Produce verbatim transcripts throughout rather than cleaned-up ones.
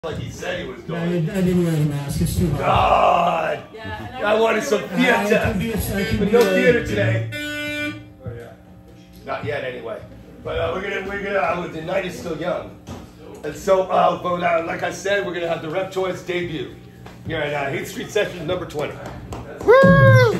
Like he said he was No, going. I didn't wear the mask. It's too hot. God! Yeah, and I, I wanted some theater. I, I be, I but no theater today. Oh yeah. Not yet, anyway. But uh, we're gonna, we're gonna. Uh, the night is still young, and so, uh, but uh, like I said, we're gonna have the Reptoidz debut here at uh, Haight Street Sessions number twenty. Woo!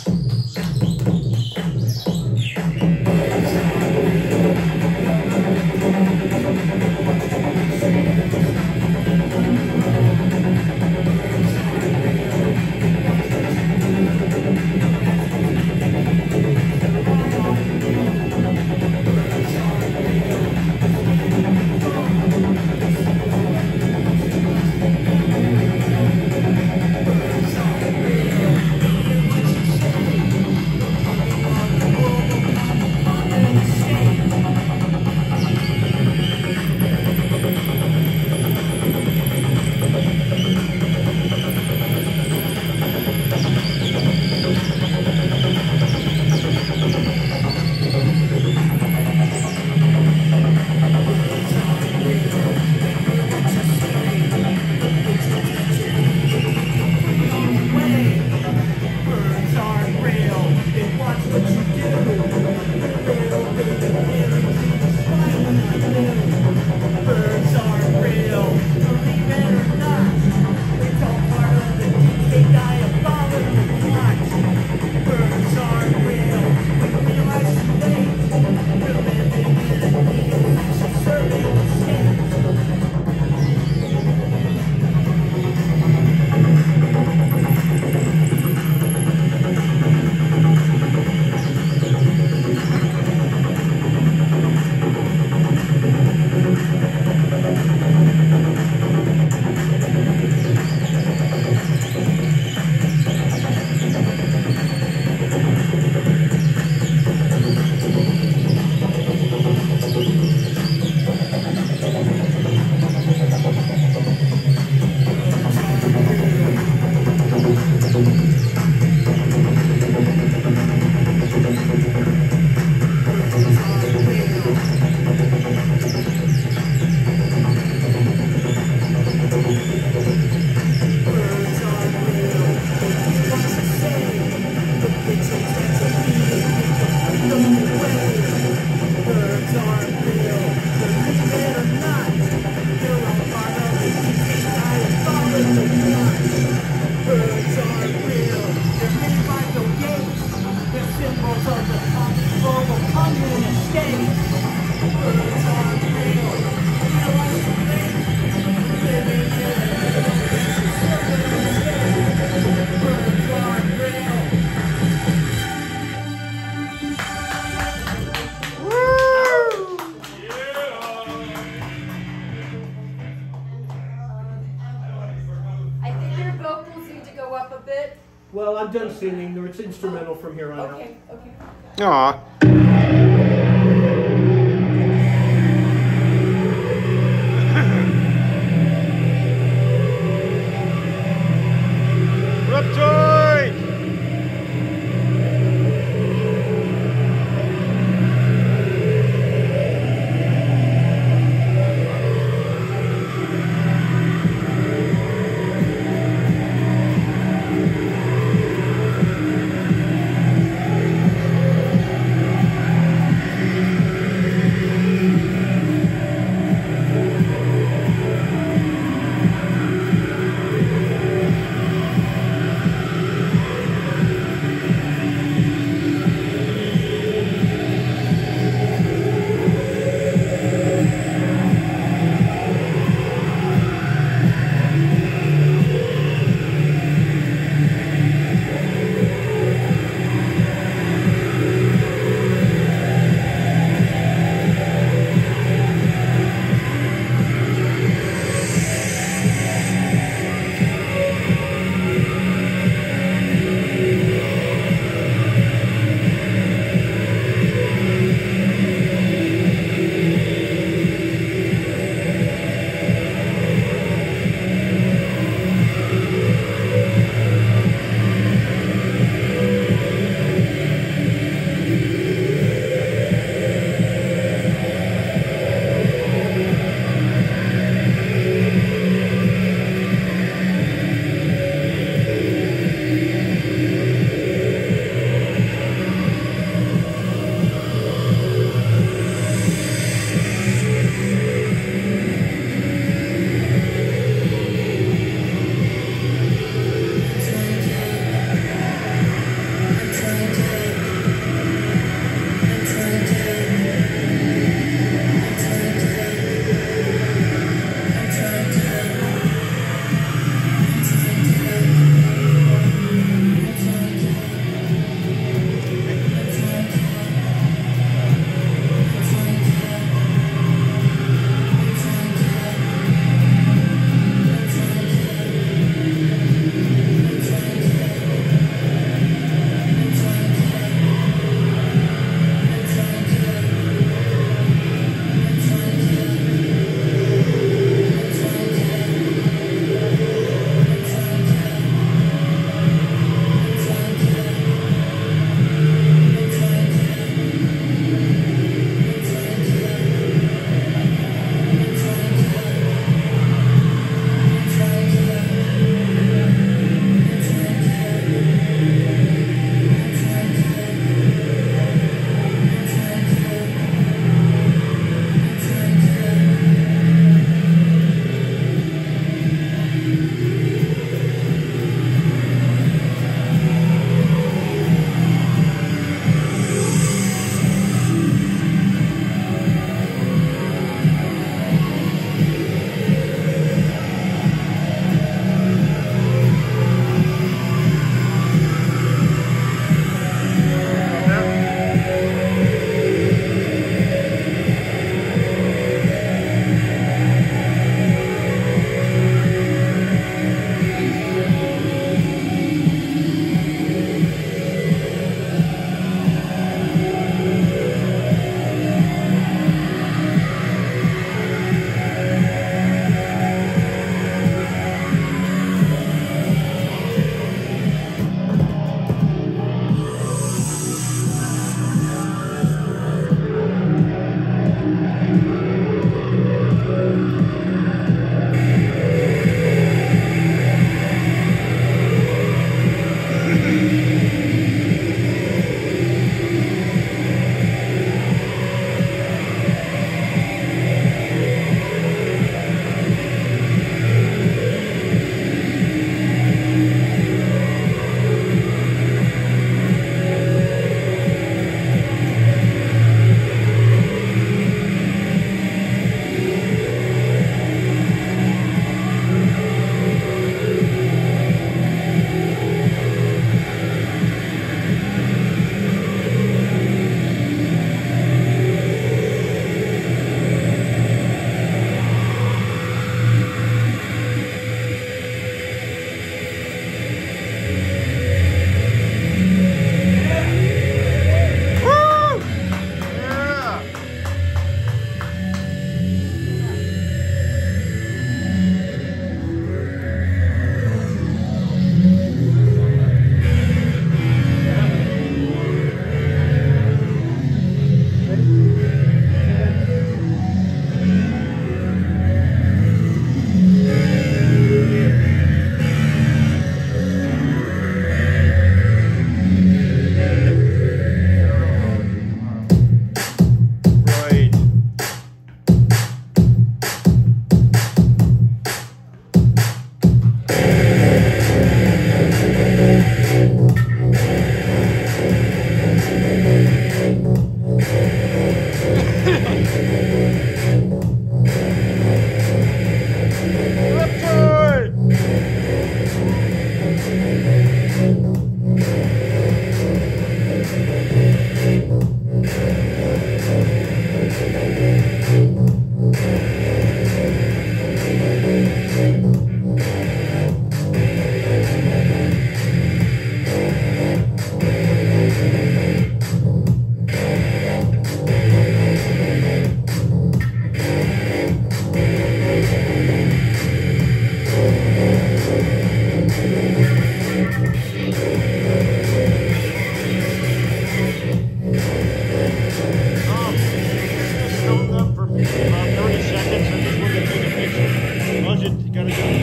Well, I'm done singing, or it's instrumental from here on out. Okay, okay. Aw. Reptoidz!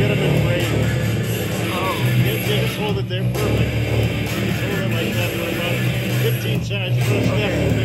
get them in frame. Oh. They, they just hold it there perfect. They just hold it like that for about fifteen seconds. First step moving.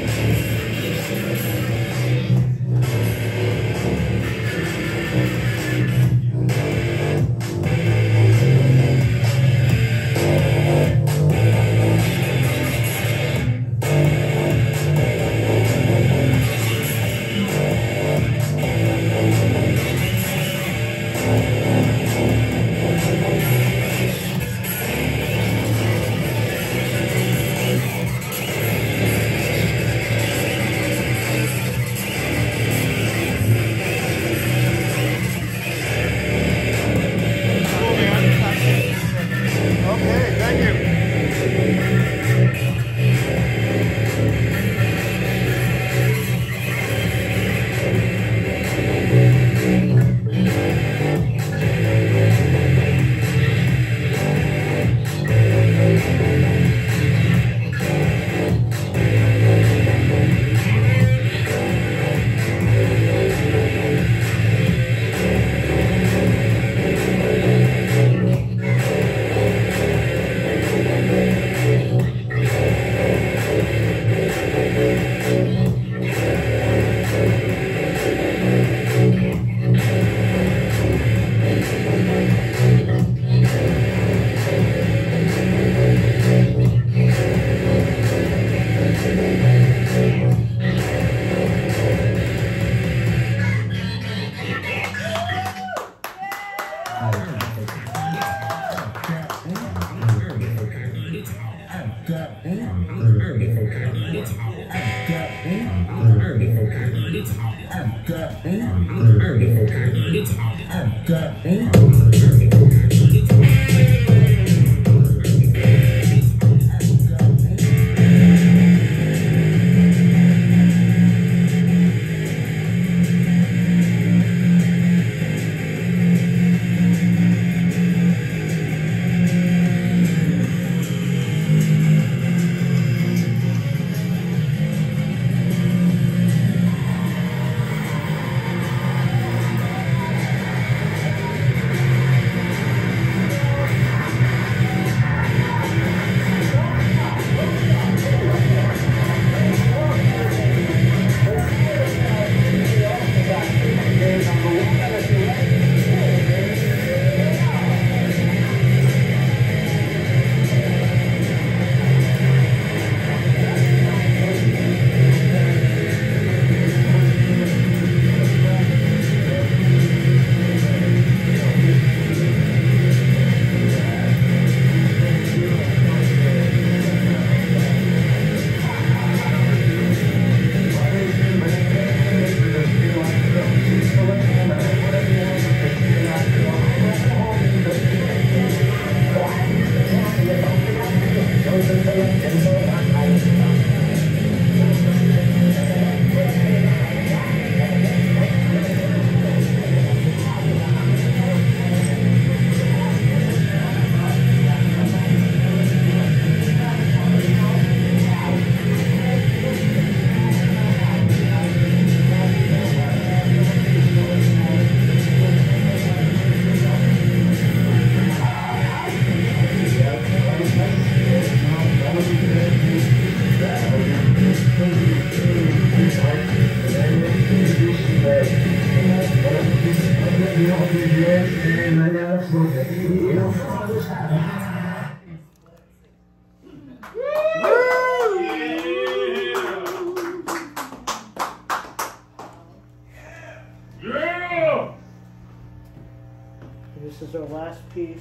This is our last piece.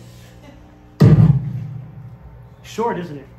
Short, isn't it?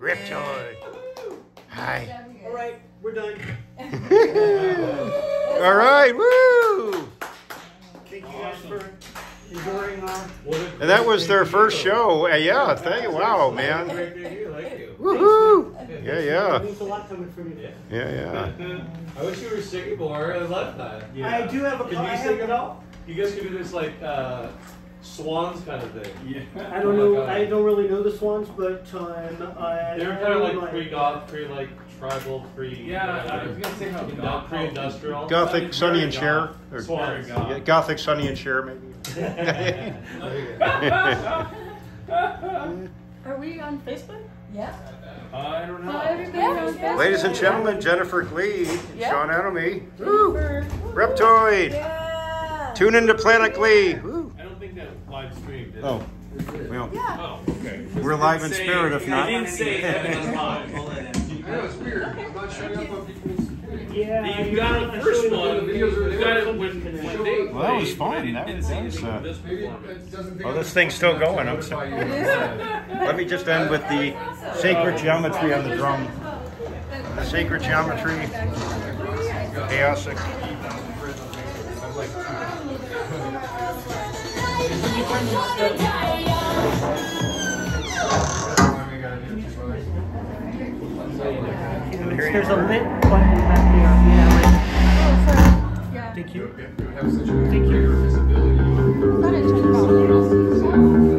Reptoidz. Hi. All right, we're done. All right, woo! Thank you guys for enjoying our. And that was their first show. Uh, yeah, thank you. Wow, man. Woohoo! Yeah, yeah. It means a lot coming from you. Yeah, yeah. I wish you were singing more. I love that. Yeah. I do have a. Can you sing at all? You guys could do this like uh, swans kind of thing. Yeah. I don't know. I don't really know the Swans, but um, I. They were kind of like pre-goth, pre-like tribal, pre. Yeah, I was gonna say how goth, pre-industrial. Gothic, Sonny and Cher. Or, Swans. yeah, Gothic, Sonny and Cher, maybe. Are we on Facebook? Yeah. I don't know. Hi, everybody on Facebook. Ladies and gentlemen, Jennifer Glee, Yeah. Sean Anomie, Jennifer. Reptoidz. Yeah. Tune into Planet Glee. Woo. I don't think that live streamed. Did Oh, well, Yeah. Oh, okay. we're live in spirit, if I not. didn't say that on live. I know, it's weird. I'm not showing up on people's. Yeah. You got it the first one. You got it when when they. Well, that was fun. That was, that was, uh, This performance. oh, this thing's still going. I'm sorry. Let me just end with the sacred geometry on the drum. The sacred geometry. Chaotic. There's a lit button back there. Yeah. Oh, sorry. Yeah. Thank you. It would have such a Thank you. greater visibility.